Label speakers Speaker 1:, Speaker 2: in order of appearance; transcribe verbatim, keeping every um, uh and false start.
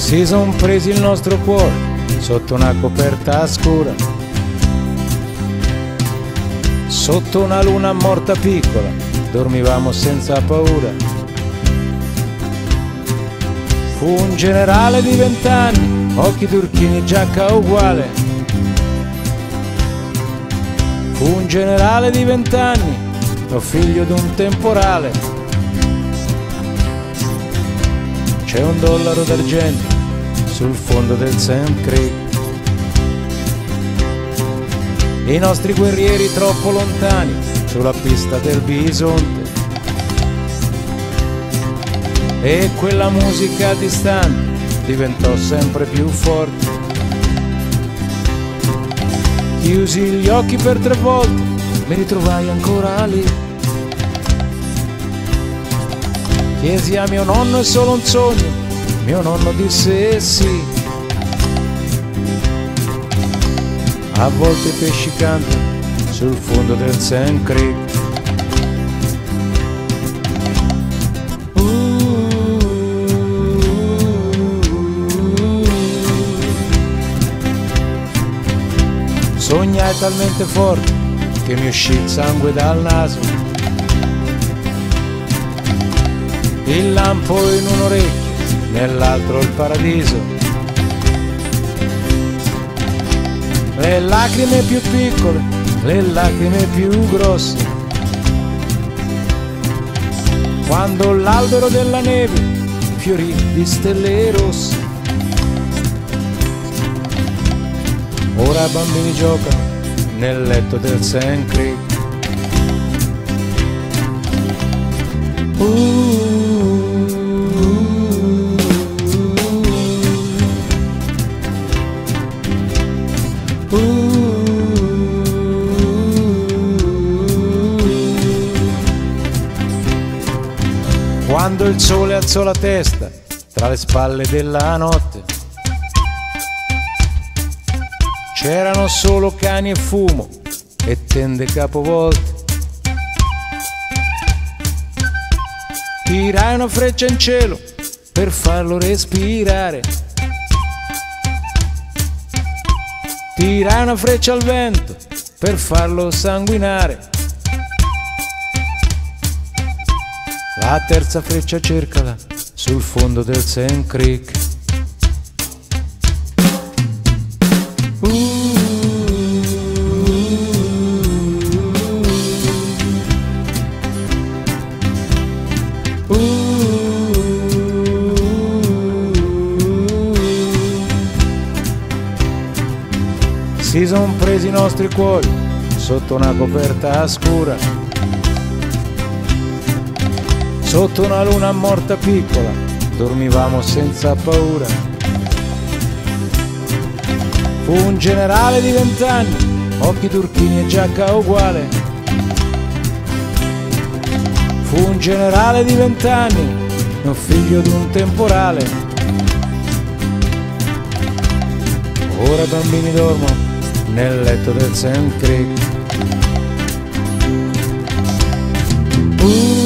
Speaker 1: Si son presi il nostro cuore sotto una coperta scura, sotto una luna morta piccola, dormivamo senza paura. Fu un generale di vent'anni, occhi turchini, giacca uguale. Fu un generale di vent'anni, lo figlio d'un temporale. C'è un dollaro d'argento sul fondo del Sand Creek. I nostri guerrieri troppo lontani sulla pista del bisonte. E quella musica distante diventò sempre più forte. Chiusi gli occhi per tre volte, mi ritrovai ancora lì. Chiesi a mio nonno: è solo un sogno? Mio nonno disse sì. A volte i pesci cantano sul fondo del Sand Creek. Sognai talmente forte che mi uscì il sangue dal naso. Il lampo in un orecchio, nell'altro il paradiso. Le lacrime più piccole, le lacrime più grosse. Quando l'albero della neve fiorì di stelle rosse. Ora i bambini giocano nel letto del Sand Creek. Uh. Quando il sole alzò la testa tra le spalle della notte, c'erano solo cani e fumo e tende capovolte. Tirai una freccia in cielo per farlo respirare. Tirai una freccia al vento per farlo sanguinare. La terza freccia cercala sul fondo del Sand Creek. Uh. Si son presi i nostri cuori sotto una coperta scura, sotto una luna morta piccola, dormivamo senza paura. Fu un generale di vent'anni, occhi turchini e giacca uguale. Fu un generale di vent'anni, un figlio d'un temporale. Ora i bambini dormono nel letto del Sand Creek. Uh.